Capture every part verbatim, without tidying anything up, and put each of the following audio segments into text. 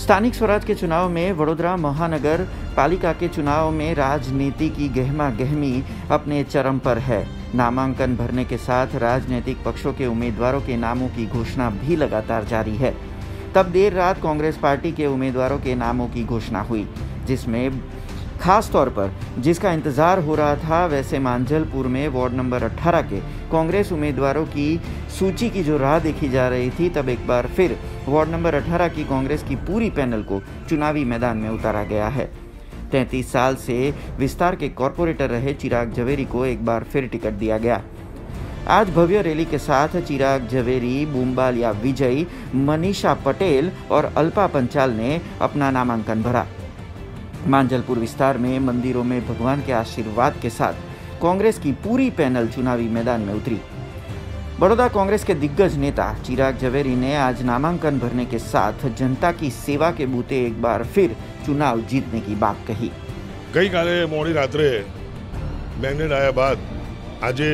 स्थानिक स्वराज के चुनाव में वडोदरा महानगर पालिका के चुनाव में राजनीति की गहमा गहमी अपने चरम पर है। नामांकन भरने के साथ राजनीतिक पक्षों के उम्मीदवारों के नामों की घोषणा भी लगातार जारी है। तब देर रात कांग्रेस पार्टी के उम्मीदवारों के नामों की घोषणा हुई, जिसमें खास तौर पर जिसका इंतजार हो रहा था, वैसे मांझलपुर में वार्ड नंबर अठारह के कांग्रेस उम्मीदवारों की सूची की जो राह देखी जा रही थी, तब एक बार फिर वार्ड नंबर अठारह की कांग्रेस की पूरी पैनल को चुनावी मैदान में उतारा गया है। तैंतीस साल से विस्तार के कॉरपोरेटर रहे चिराग झवेरी को एक बार फिर टिकट दिया गया। आज भव्य रैली के साथ चिराग झवेरी, बूमबालिया विजय, मनीषा पटेल और अल्पा पंचाल ने अपना नामांकन भरा। मांझलपुर विस्तार में मंदिरों में भगवान के आशीर्वाद के साथ कांग्रेस की पूरी पैनल चुनावी मैदान में उतरी। बड़ौदा कांग्रेस के दिग्गज नेता चिराग झवेरी ने आज नामांकन भरने के साथ जनता की सेवा के बूते एक बार फिर चुनाव जीतने की बात कही। गई काले मोड़ी रात्रे मैंडेट आया बाद आजे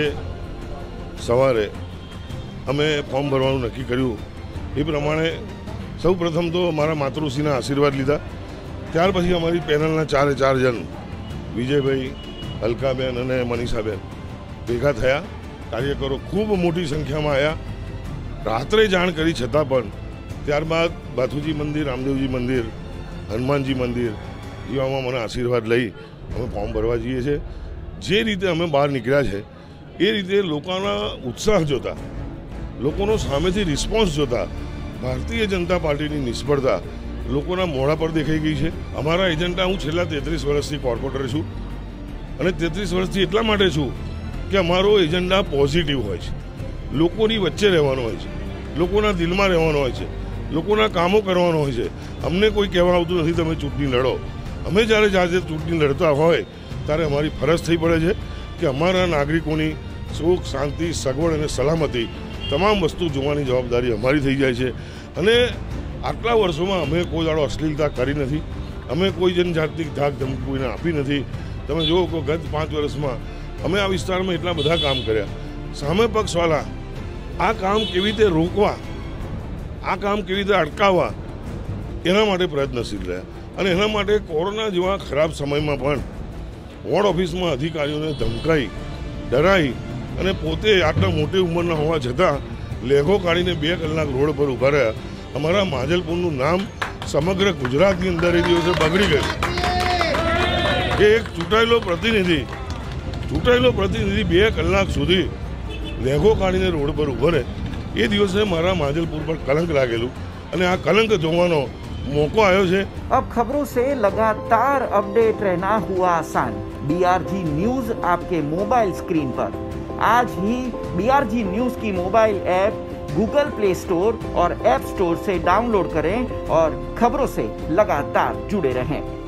सवारे अमे फॉर्म भरवानुं नक्की कर्युं। ए प्रमाणे सौ प्रथम तो अमारा मातृश्रीना आशीर्वाद लीधा, त्यार पछी अमारी पेनलना चारे चार जन विजयभाई, अलकाबेन अने मनीषाबेन भेगा थया। कार्यकरो खूब मोटी संख्या में आया। रात्रे जाण करी छतां पण त्यारबाद बाथुजी मंदिर, रामदेवजी मंदिर, हनुमानजी मंदिर एवामां मने आशीर्वाद लई अमे फॉर्म भरवा जईए छे। जे रीते अमे बहार निकळ्या छे ए रीते लोकोना उत्साह जोता, लोकोनो सामेथी रिस्पोन्स जोता भारतीय जनता पार्टीनी निष्फळता लोकोना मोढा पर देखाई गई है। अमारा एजेंडा हूँ छेल्ला तेतरीस वर्षथी कॉर्पोरेटर छूँ अने तेतरीस वर्षथी एटला माटे छूँ कि अमारो एजेंडा पॉजिटिव होय छे, लोकोनी वच्चे रहेवानो होय छे, लोकोना दिलमां रहेवानो होय छे, लोकोना कामो करवानो होय छे। अमने कोई कहेवा आवतुं नथी तमे चूंटणी लड़ो। अमे ज्यारे ज्यारे चूंटणी लड़ता होय त्यारे अमारी फरज थई पड़े छे कि अमारा नागरिकोनी सुख, शांति, सगवड़ अने सलामती तमाम वस्तु जोवानी जवाबदारी अमारी थई जाय छे। अने आटला वर्षों में अमे कोई दाड़ो अश्लीलता करी नहीं, अमे कोई जनजाति धाक धमकी कोईने आपी नहीं। तमे जुओ कि गत पांच वर्ष में अमे आ विस्तार में एटला बधा काम कर्या। सामे पक्षवाला आ काम केवी रीते रोकवा, आ काम केवी रीते अटकाववा एना माटे प्रयत्नशील रह्या। अने एना माटे कोरोना जेवा खराब समय में पण वोर्ड ऑफिस में अधिकारीओने धमकाई, डराई अने पोते आटला मोटी उंमરના होवा छतां लेघो काढीने बे कलाक रोड पर उभा रह्या। अमारा मांझलपुरનું नाम समग्र गुजरातની અંદર એ દિવસે બગડી ગયું કે એક ચૂંટાયેલો પ્રતિનિધિ ચૂંટાયેલો પ્રતિનિધિ બે કલાક સુધી લેઘો કાઢીને રોડ પર ઉભો રહે, એ દિવસે મારા માંझलपुर પર કલંક લાગેલું અને આ કલંક જોવાનો मौको आयो छे। अब खबरों से लगातार अपडेट रहना हुआ आसान। बीआरजी न्यूज आपके मोबाइल स्क्रीन पर। आज ही बीआरजी न्यूज की mobile app Google Play Store और ऐप स्टोर से डाउनलोड करें और खबरों से लगातार जुड़े रहें।